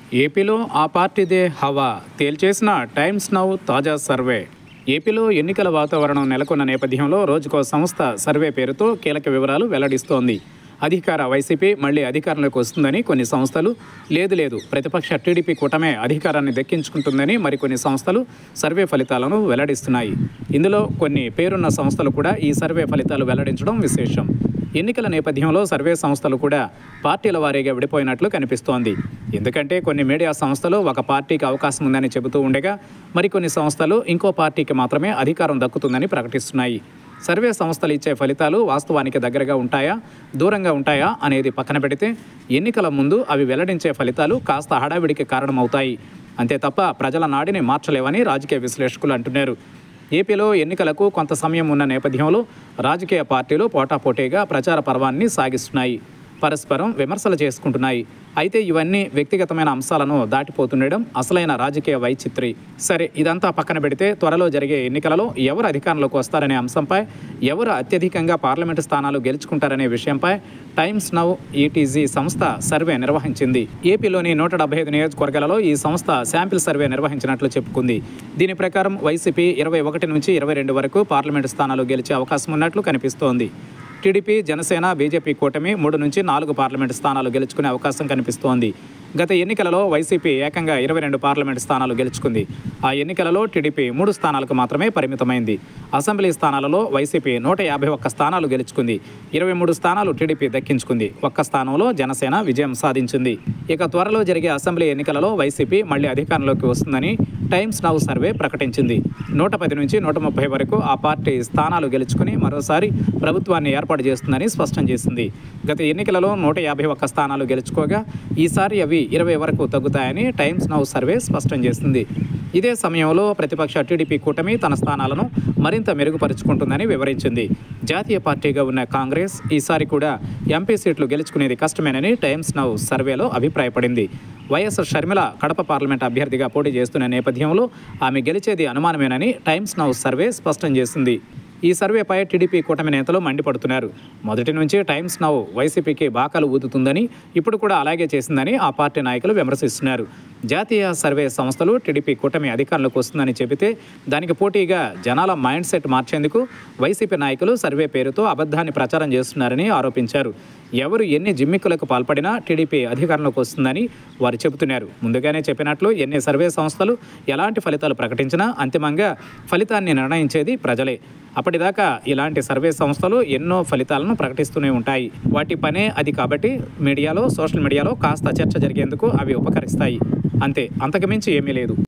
ఏపీలో ఆ పార్టీదే హవా తేల్చేసిన టైమ్స్ నౌ తాజా సర్వే. ఏపీలో ఎన్నికల వాతావరణం నెలకొన్న నేపథ్యంలో రోజుకో సంస్థ సర్వే పేరుతో కీలక వివరాలు వెల్లడిస్తోంది. అధికార వైసీపీ మళ్లీ అధికారంలోకి వస్తుందని కొన్ని సంస్థలు, లేదు ప్రతిపక్ష టీడీపీ కూటమే అధికారాన్ని దక్కించుకుంటుందని మరికొన్ని సంస్థలు సర్వే ఫలితాలను వెల్లడిస్తున్నాయి. ఇందులో కొన్ని పేరున్న సంస్థలు కూడా ఈ సర్వే ఫలితాలు వెల్లడించడం విశేషం. ఎన్నికల నేపథ్యంలో సర్వే సంస్థలు కూడా పార్టీల వారీగా విడిపోయినట్లు కనిపిస్తోంది. ఎందుకంటే కొన్ని మీడియా సంస్థలు ఒక పార్టీకి అవకాశం ఉందని చెబుతూ ఉండగా, మరికొన్ని సంస్థలు ఇంకో పార్టీకి మాత్రమే అధికారం దక్కుతుందని ప్రకటిస్తున్నాయి. సర్వే సంస్థలు ఇచ్చే ఫలితాలు వాస్తవానికి దగ్గరగా ఉంటాయా, దూరంగా ఉంటాయా అనేది పక్కన పెడితే, ఎన్నికల ముందు అవి వెల్లడించే ఫలితాలు కాస్త హడావిడికి కారణమవుతాయి. అంతే తప్ప ప్రజల నాడిని మార్చలేవని రాజకీయ విశ్లేషకులు అంటున్నారు. ఏపీలో ఎన్నికలకు కొంత సమయం ఉన్న నేపథ్యంలో రాజకీయ పార్టీలు పోటాపోటీగా ప్రచార పర్వాన్ని సాగిస్తున్నాయి, పరస్పరం విమర్శలు చేసుకుంటున్నాయి. అయితే ఇవన్నీ వ్యక్తిగతమైన అంశాలను దాటిపోతుండడం అసలైన రాజకీయ వైచిత్రి. సరే, ఇదంతా పక్కన పెడితే త్వరలో జరిగే ఎన్నికలలో ఎవరు అధికారంలోకి వస్తారనే అంశంపై, ఎవరు అత్యధికంగా పార్లమెంటు స్థానాలు గెలుచుకుంటారనే విషయంపై టైమ్స్ నౌ ఈటీజీ సంస్థ సర్వే నిర్వహించింది. ఏపీలోని 175 నియోజకవర్గాలలో ఈ సంస్థ శాంపిల్ సర్వే నిర్వహించినట్లు చెప్పుకుంది. దీని ప్రకారం వైసీపీ 21 నుంచి 22 వరకు పార్లమెంటు స్థానాలు గెలిచే అవకాశం ఉన్నట్లు కనిపిస్తోంది. టీడీపీ, జనసేన, బీజేపీ కూటమి 3 నుంచి 4 పార్లమెంటు స్థానాలు గెలుచుకునే అవకాశం కనిపిస్తోంది. గత ఎన్నికలలో వైసీపీ ఏకంగా 22 పార్లమెంటు స్థానాలు గెలుచుకుంది. ఆ ఎన్నికలలో టీడీపీ 3 స్థానాలకు మాత్రమే పరిమితమైంది. అసెంబ్లీ స్థానాలలో వైసీపీ 151 స్థానాలు గెలుచుకుంది. 23 స్థానాలు టీడీపీ దక్కించుకుంది. 1 స్థానంలో జనసేన విజయం సాధించింది. ఇక త్వరలో జరిగే అసెంబ్లీ ఎన్నికలలో వైసీపీ మళ్లీ అధికారంలోకి వస్తుందని టైమ్స్ నౌ సర్వే ప్రకటించింది. 110 నుంచి 130 వరకు ఆ పార్టీ స్థానాలు గెలుచుకుని మరోసారి ప్రభుత్వాన్ని ఏర్పాటు చేస్తుందని స్పష్టం చేసింది. గత ఎన్నికలలో 151 స్థానాలు గెలుచుకోగా ఈసారి అవి 20 వరకు తగ్గుతాయని టైమ్స్ నౌ సర్వే స్పష్టం చేసింది. ఇదే సమయంలో ప్రతిపక్ష టీడీపీ కూటమి తన స్థానాలను మరింత మెరుగుపరుచుకుంటుందని వివరించింది. జాతీయ పార్టీగా ఉన్న కాంగ్రెస్ ఈసారి కూడా ఎంపీ సీట్లు గెలుచుకునేది కష్టమేనని టైమ్స్ నౌ సర్వేలో అభిప్రాయపడింది. వైఎస్ షర్మిల కడప పార్లమెంట్ అభ్యర్థిగా పోటీ చేస్తున్న నేపథ్యంలో ఆమె గెలిచేది అనుమానమేనని టైమ్స్ నౌ సర్వే స్పష్టం చేసింది. ఈ సర్వేపై టీడీపీ కూటమి నేతలు మండిపడుతున్నారు. మొదటి నుంచి టైమ్స్ నౌ వైసీపీకి బాకాలు ఊదుతుందని, ఇప్పుడు కూడా అలాగే చేసిందని ఆ పార్టీ నాయకులు విమర్శిస్తున్నారు. జాతీయ సర్వే సంస్థలు టీడీపీ కూటమి అధికారంలోకి వస్తుందని చెబితే దానికి పోటీగా జనాల మైండ్ సెట్ మార్చేందుకు వైసీపీ నాయకులు సర్వే పేరుతో అబద్ధాన్ని ప్రచారం చేస్తున్నారని ఆరోపించారు. ఎవరు ఎన్ని జిమ్మిక్కులకు పాల్పడినా టీడీపీ అధికారంలోకి వస్తుందని వారు చెబుతున్నారు. ముందుగానే చెప్పినట్లు ఎన్ని సర్వే సంస్థలు ఎలాంటి ఫలితాలు ప్రకటించినా అంతిమంగా ఫలితాన్ని నిర్ణయించేది ప్రజలే. అప్పటిదాకా ఇలాంటి సర్వే సంస్థలు ఎన్నో ఫలితాలను ప్రకటిస్తూనే ఉంటాయి. వాటి పనే అది కాబట్టి మీడియాలో, సోషల్ మీడియాలో కాస్త చర్చ జరిగేందుకు అవి ఉపకరిస్తాయి. అంతే, అంతకుమించి ఏమీ లేదు.